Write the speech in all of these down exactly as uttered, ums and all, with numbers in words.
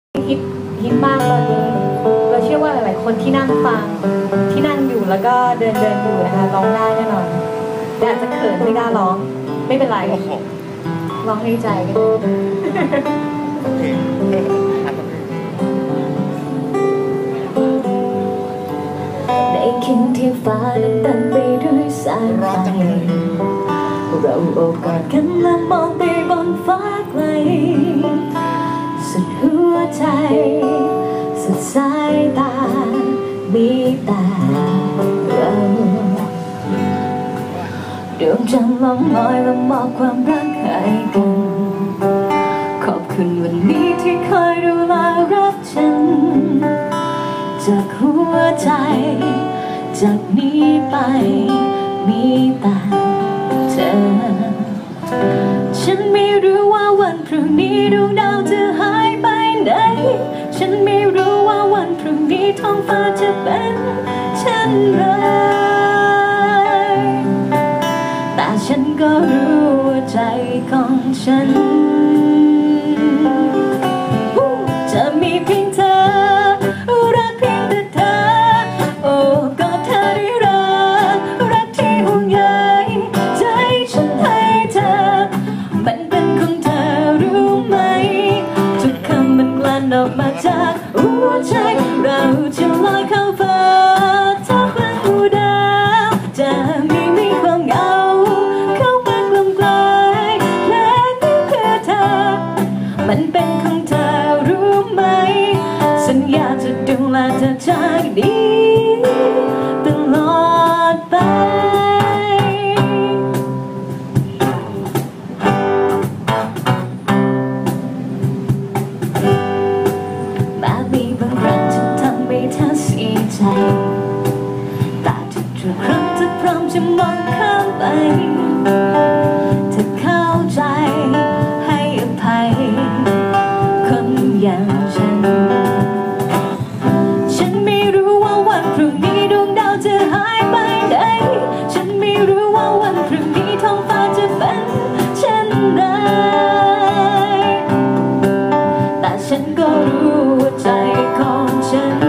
ฮิตฮิตมากตอนนี้เราเชื่อว่าหลายๆคนที่นั่งฟังที่นั่งอยู่แล้วก็เดินเดินอยู่นะคะร้องได้แน่นอนแต่อาจจะเขินไม่กล้าร้องไม่เป็นไรร้องในใจกันในคืนที่ฟ้านั้นเต็มไปด้วยแสงไฟเราโอบกอดกันและมองไปบนฟ้าไกลสุดหัวใจสุดสายตามีแต่เราดวงจันทร์ล่องลอยและมอบความรักให้กันขอบคุณวันนี้ที่คอยดูแลรับฉันจากหัวใจจากนี้ไปมีแต่เธอฉันไม่รู้ว่าวันพรุ่งนี้ดวงดาวจะหายไปไหนฉันไม่รู้ว่าวันพรุ่งนี้ท้องฟ้าจะเป็นเช่นไรแต่ฉันก็รู้ว่าใจของฉันจะมีเพียงเธอรักเพียงแต่เธอโอ้ก็เธอได้รักรักที่ห่วงใยใจฉันให้เธอมันเป็นของเธอรู้ไหมทุกคำมันกลั่นออกมาจากหัวใจเราจะลอยเข้าฟ้าท่ามกลางหมู่ดาวจะไม่มีความเหงาเข้ามากลมกลายเพลงนี้เพื่อเธอมันเป็นของเธอรู้ไหมสัญญาจะดูแลเธอจากนี้ตลอดไปแม้มีบางครั้งจะทำให้เธอเสียใจแต่ทุกครั้งเธอพร้อมจะมองข้ามไปเธอเข้าใจให้อภัยคนอย่างฉันฉันไม่รู้ว่าวันพรุ่งนี้ดวงดาวจะหายไปไหนฉันไม่รู้ว่าวันพรุ่งนี้ท้องฟ้าจะเป็นเช่นไรแต่ฉันก็รู้ว่าใจของฉัน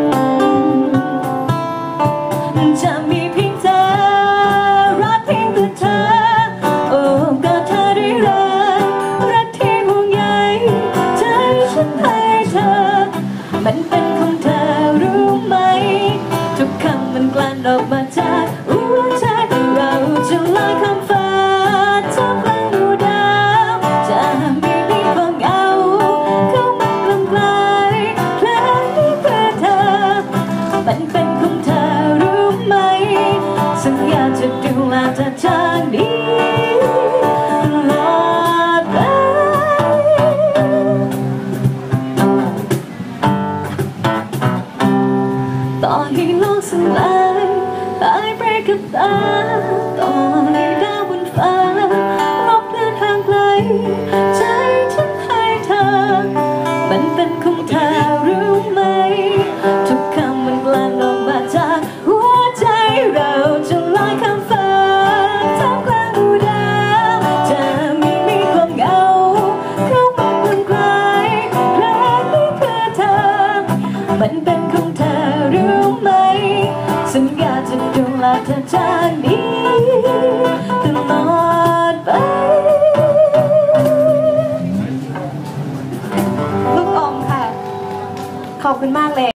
จะมีเพียงเธอรักเพียงแต่เธอโอ้ก็เธอได้รักรักที่ห่วงใยใจฉันให้เธอมันเป็นของเธอรู้ไหมทุกคำมันกลั่นออกมาจากหัวใจเราจะลอยข้ามฟ้าท่ามกลางหมู่ดาวจะไม่มีความเหงาเข้ามากลมกลายเพลงนี้เพื่อเธอมันเป็นของเธอรู้ไหมสัญญาจะดูแลเธอจากนี้ตลอดไปต่อให้โลกสลายตายไปกับตาต่อให้ดาวบนฟ้าลบเลือนห่างไกลใจฉันให้เธอมันเป็นของเธอรู้ไหมทุกคำมันกลั่นออกมาจากหัวใจเราจะลอยข้ามฟ้าท่ามกลางหมู่ดาวจะไม่มีความเหงาเข้ามากลมกลายเพลงนี้เพื่อเธอมันเป็นของเธอรู้ไหมสัญญาจะดูแลเธอจากนี้ตลอดไปลูกอมค่ะขอบคุณมากเลย